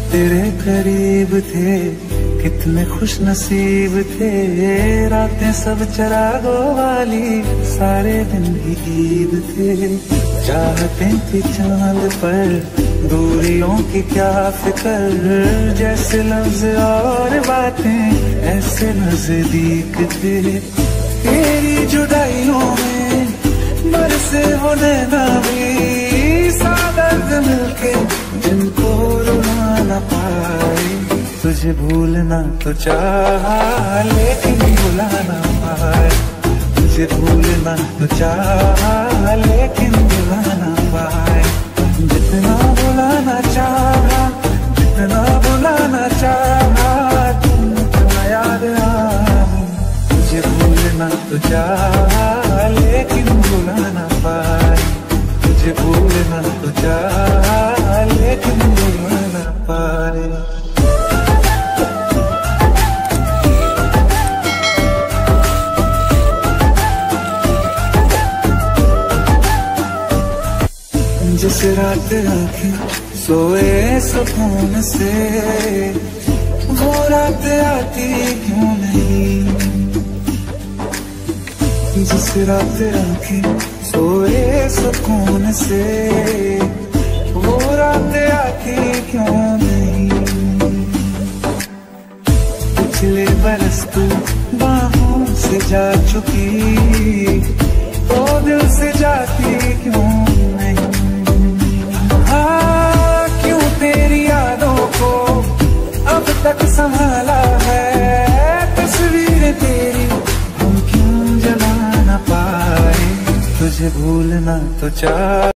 तेरे करीब थे, कितने खुश नसीब थे। रातें सब चरागों वाली, सारे दिन भी ईद थे। चाहते थे चांद पर, दूरियों की क्या फिक्र। जैसे लफ्ज और बातें ऐसे नजदीक थे। तेरी जुदाइयों में बरसे वो नैना भी, सादर्द मिलके जिनको रुला न पाए। तुझे भूलना तो चाहा लेकिन भुला न पाए। तुझे भूलना तो चाहा लेकिन भुला न पाए। जितना भुलाना चाहा, जितना भुलाना चाहा, तुम इतना याद आए। तुझे भूलना तो चाहा लेकिन भुला न पाए। तुझे भूलना तो चाहा लेकिन भुला न पाए। जिस रात आंखें सोए सुकून से, वो रात आती क्यों नहीं। जिस रात आंखें सोए सुकून से, वो रात आती क्यों नहीं। पिछले बरस तू बाहों से जा चुकी, तो दिल से जाती क्यों नहीं। क्यों तेरी यादों को अब तक संभाला है। तस्वीर तेरी हम क्यों जला न पाए। तुझे भूलना तो चाह